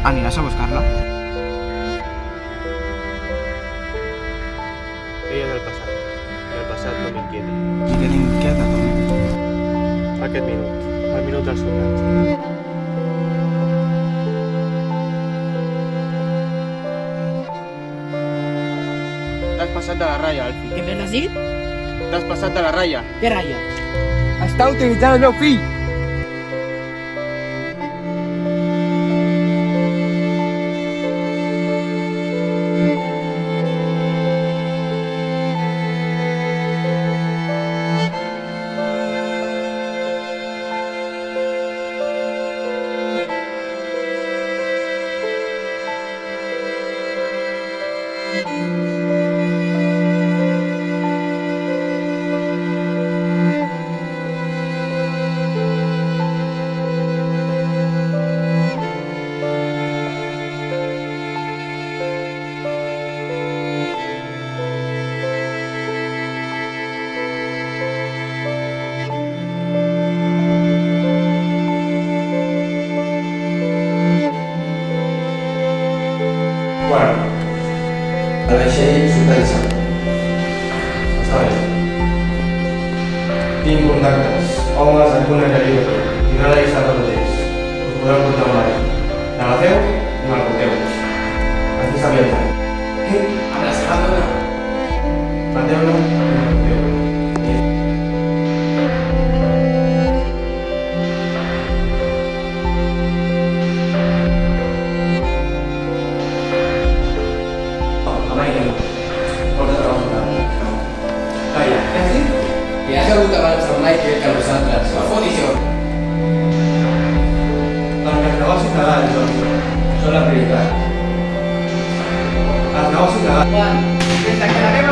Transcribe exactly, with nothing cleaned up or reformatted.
Aniràs a buscar-la? Ella és del passat, i el passat no m'inquieta. I què t'inquieta, Tom? Aquest minut, el minut del soldat. T'has passat de la ratlla, Alfie. Què me l'has dit? T'has passat de la ratlla. Què ratlla? Està utilitzant el meu fill! Bueno, el vaixell s'utilitza. Està bé. Tinc contactes, homes en una calibre, i no la llista de tots ells. Us podran portar un avi. N'agafeu i me'l porteu. Aquí està viatjant. Què? Amb la seva dona? Mateu-lo i me'l porteu. I has hagut abans el Michael que nosaltres. La fotició. Doncs els negocis legals, doncs, són la prioritat. Els negocis legals. Juan, des que la meva